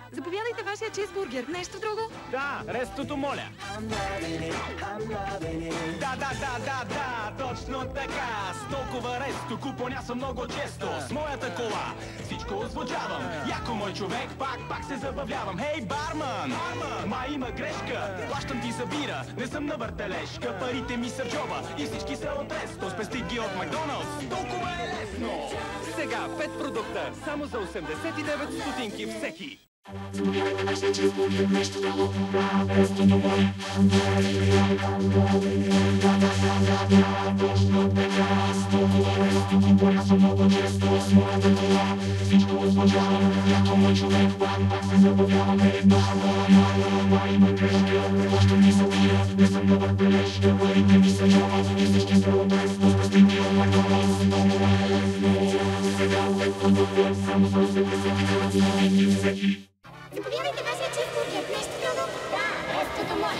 Заповядайте вашия чизбургер. Нещо друго? Да, рестото моля. Да, точно така. С толкова ресто купоня съм много често. С моята кола всичко озвучавам. Яко мой човек, пак се забавлявам. Хей, барман! Май има грешка. Плащам ти събира, не съм на въртележка. Парите ми са в джоба и всички са от ресто. Спести ги от Макдоналдс, толкова е лесно. Сега 5 продукта, само за 89 стотинки всеки. Заповядайте вашия чизбургер, нещо друго. Да, рестото моля. Точно така. С толкова ресто купоня съм много често. С моята кола всичко озвучавам. Яко мой човек, пак се забавлявам. Ей, май има грешка. Плащам ти събира, не съм на въртележка. Парите ми са джоба и всички са от ресто. Спести ги от Макдоналдс, толкова е лесно. Сега 5 продукта, само за 89 стотинки всеки. Заповядайте вашия чизбургер. Нещо друго? Да, рестото моля.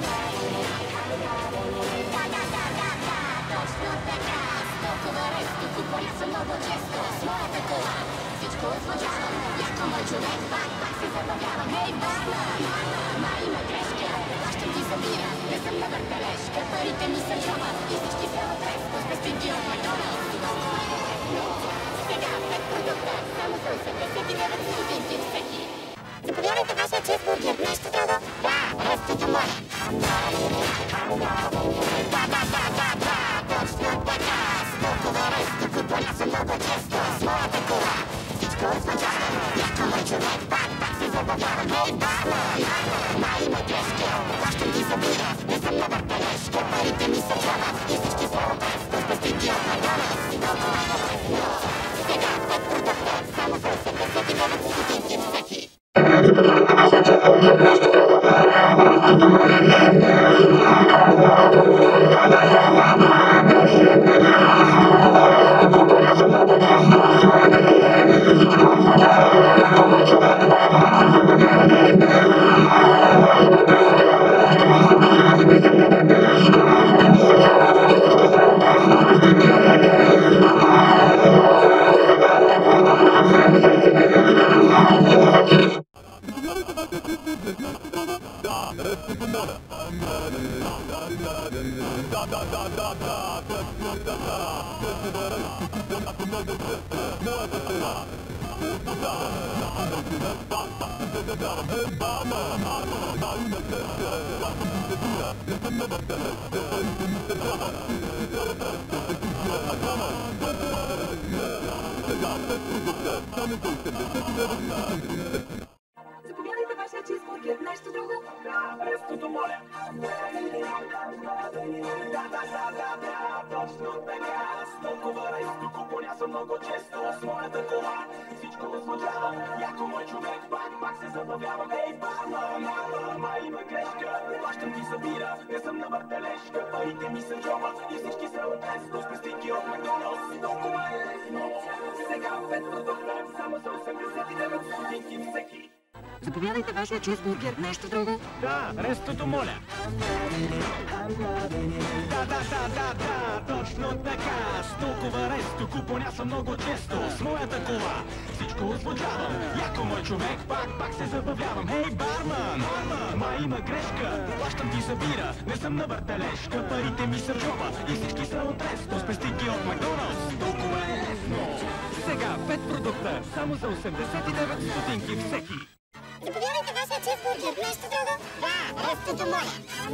Да, точно така. С толкова ресто купоня съм много често. С моята кола всичко озвучавам. Яко мой човек, пак се забавлявам. Хей, барман! Май има грешка. Плащам ти събира, не съм на въртележка. Парите ми са джоба и всички са от ресто. Спести ги от Макдоналдс, толкова е лесно. Сега 5 продукта, само за 89 стотинки всеки. Заповядайте вашия чизбургер. Нещо друго? Да, рестото моля. Да, точно така. С толкова ресто купоня съм много често. С моята кола всичко озвучавам. Яко мой човек, пак се забавлявам. Хей, барман! Май има грешка. Плащам ти събира, не съм на въртележка. Парите ми са джоба и всички са от ресто. Спести ги от Макдоналдс, толкова е лесно. Сега 5 продукта, само за 89 стотинки всеки. Заповядайте вашия чизбургер. Нещо друго? Да, рестото моля. Да, точно така. С толкова ресто купоня съм много често. С моята кола всичко озвучавам. Яко мой човек, пак се забавлявам. Ей, барман! Май има грешка. Плащам ти събира, не съм на въртележка. Парите ми са джоба и всички са от ресто. Спести ги от Макдоналдс, толкова е лесно. Сега 5 продукта, само за 89 стотинки всеки. Заповядайте вашия чизбургер. Нещо друго? Да, рестото моля. Да, точно така. С толкова ресто купоня съм много често. С моята кола всичко озвучавам. Яко мой човек, пак се забавлявам. Хей, барман! Май има грешка. Плащам ти събира, не съм на въртележка. Парите ми са в джоба и всички са от ресто. Спести ги от Макдоналдс, толкова е лесно. Сега 5 продукта, само за 89 стотинки всеки. Заповядайте вашия чизбургер. Нещо друго? Да, рестото моля.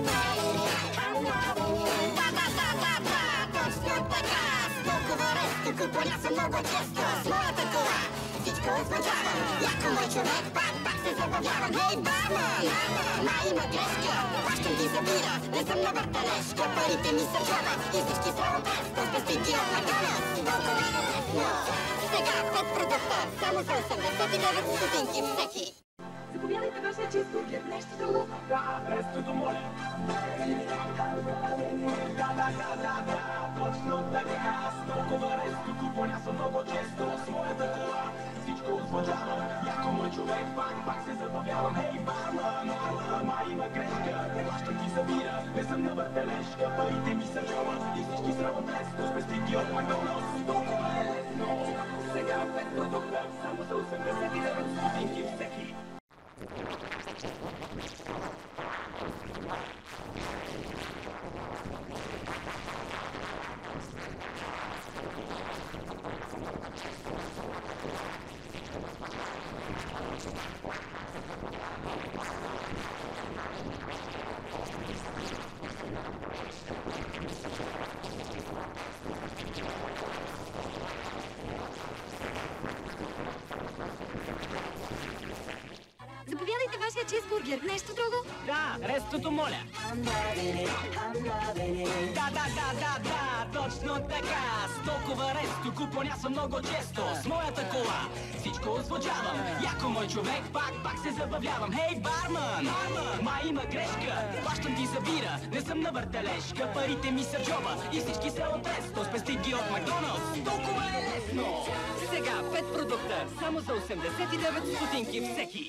Да, точно така. С толкова ресто купоня съм много често. С моята кола всичко озвучавам. Яко мой човек, пак се забавлявам. Хей, барман! Май има грешка. Плащам ти събира, не съм на въртележка. Парите ми са джоба и всички са от ресто. Спести ги от Макдоналдс, толкова е лесно. Сега 5 продукта, само за 89 стотинки всеки. Заповядайте вашия чизбургер. Нещо друго? Да, рестото моля. Да, точно така. С толкова ресто купоня съм много често. С моята кола всичко озвучавам. Яко мой човек, пак се забавлявам. Хей, барман! Май има грешка. Плащам ти събира, не съм на въртележка. Парите ми са джоба и всички са от ресто. Спести ги от Макдоналдс, толкова е лесно. Сега 5 продукта, само за 89 стотинки всеки. Заповядайте вашия чизбургер. Нещо друго? Да, рестото моля. Да, точно така. С толкова ресто купоня много често. С моята кола всичко озвучавам. Яко мой човек, пак се забавлявам. Хей, барман! Май има грешка. Плащам ти за бира, не съм на въртележка. Парите ми са в джоба и всички са от ресто. Спести ги от Макдоналдс, толкова е лесно. Сега 5 продукта, само за 89 стотинки всеки.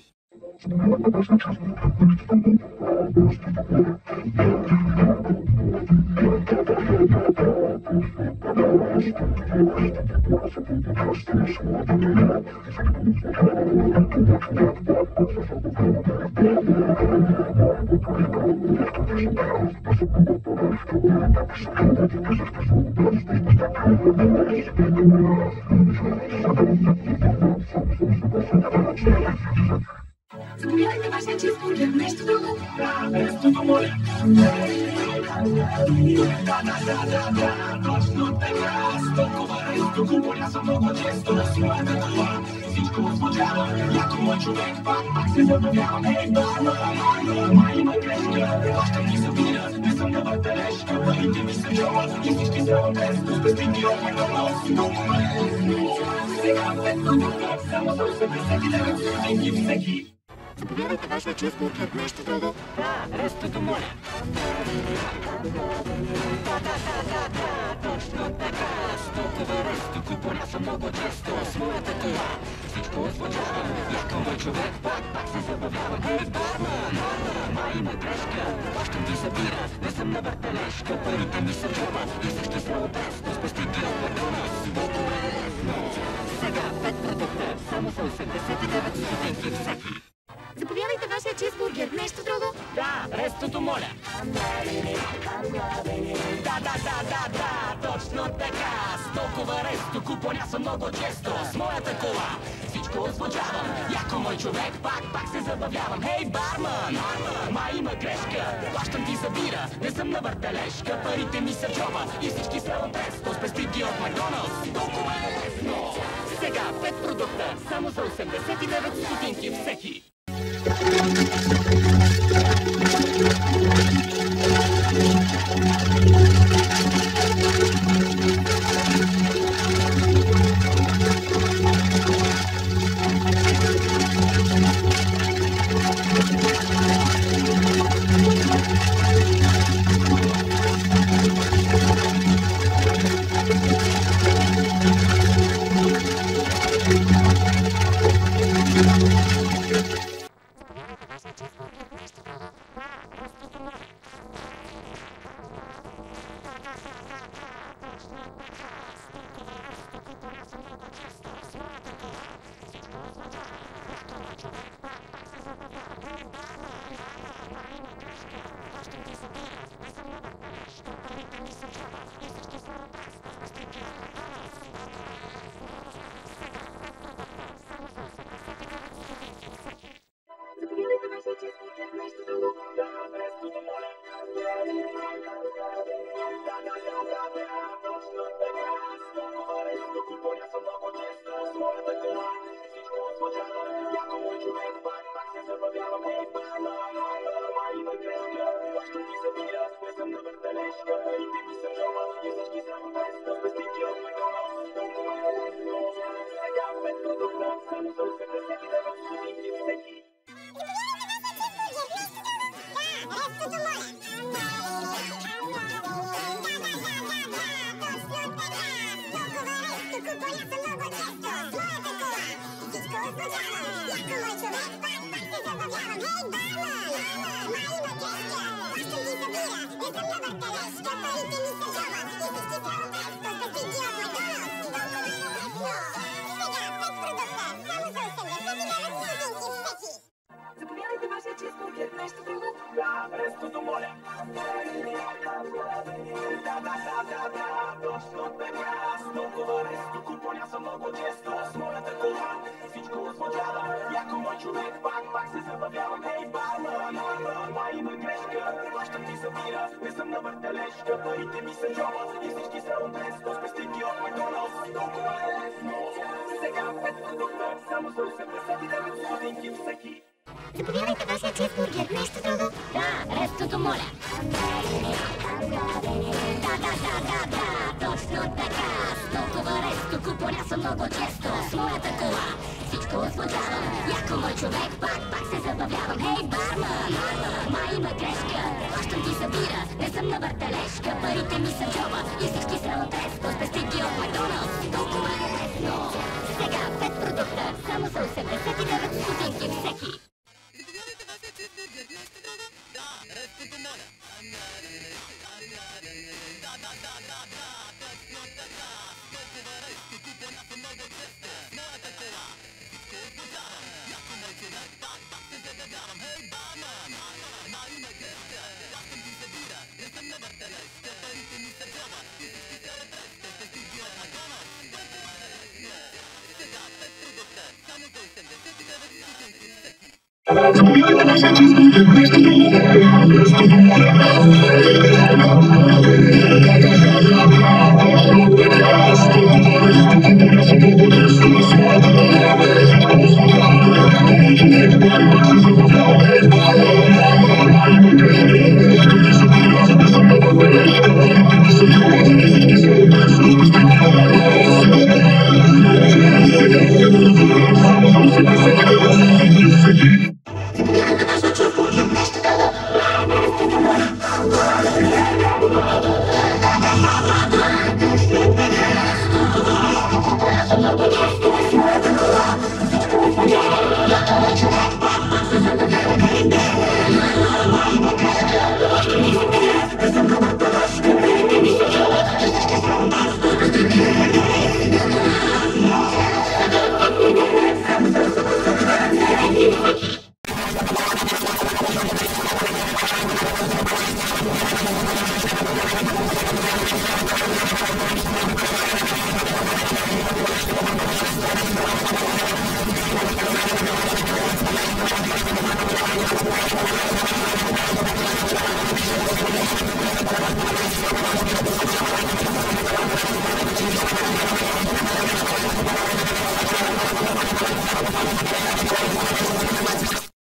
Заповядайте вашия чизбургер. Нещо друго? Рестото моля. Да, точно така. С толкова ресто купоня много често. С моята кола всичко озвучавам. Яко мой човек, пак се забавлявам. Хей, барман! Май има грешка. Плащам ти за бира, не съм на въртележка. Парите ми са в джоба и всички са от ресто. Спести ги от Макдоналдс, толкова е лесно. Сега 5 продукта, само за 89 стотинки всеки. Заповядайте вашия чизбургер. Нещо друго? Да, рестото моля. Да, точно така. С толкова ресто купоня много често. С моята кола всичко озвучавам. Яко мой човек, пак се забавлявам. Хей, барман! Май има грешка. Плащам ти за бира, не съм на въртележка. Парите ми са в джоба и всички са от ресто. Спести ги от Макдоналдс, толкова е лесно. Сега 5 продукта, само за 89 стотинки всеки. Заповядайте вашия чизбургер. Нещо друго? Да, рестото моля. Да, точно така. С толкова ресто купоня много често. С моята кола всичко озвучавам. Яко мой човек, пак се забавлявам. Хей, барман! Май има грешка. Плащам ти за бира, не съм на въртележка. Парите ми са в джоба и всички са от ресто. Спести ги от Макдоналдс, толкова е лесно. Сега 5 продукта, само за 89 стотинки всеки. Заповядайте вашия чизбургер. Нещо друго? Точно така. С толкова ресто купоня много често. С моята кола всичко озвучавам. Яко мой човек, пак се забавлявам. Хей, барман! Май има грешка. Плащам ти за бира, не съм на въртележка. Парите ми са в джоба и всички са от ресто. Спести ги от Макдоналдс, толкова е лесно. Сега 5 продукта, само за 89 стотинки всеки. Заповядайте вашия чизбургер. Нещо друго? Рестото моля. Да, точно така. С толкова ресто купоня съм много често. С моята кола всичко озвучава. Яко мой човек, пак се забавлявам. Хей, барман, май има грешка. Плащам ти събира, не съм на въртележка. Парите ми са джоба и всички са от ресто. Спести ги от Макдоналдс, толкова е лесно. Сега 5 продукта, само за 89 стотинки всеки. Заповядайте вашия чизбургер. Нещо друго? Да, рестото моля. Да, точно така. С толкова ресто купоня съм много често. С моята кола всичко озвучавам. Яко мой човек, пак се забавлявам. Хей, барман, май има грешка. Плащам ти събира, не съм на въртележка. Парите ми са джоба и всички са от ресто. Спести ги от Макдоналдс, толкова е лесно. Сега 5 продукта, само за 89 стотинки всеки.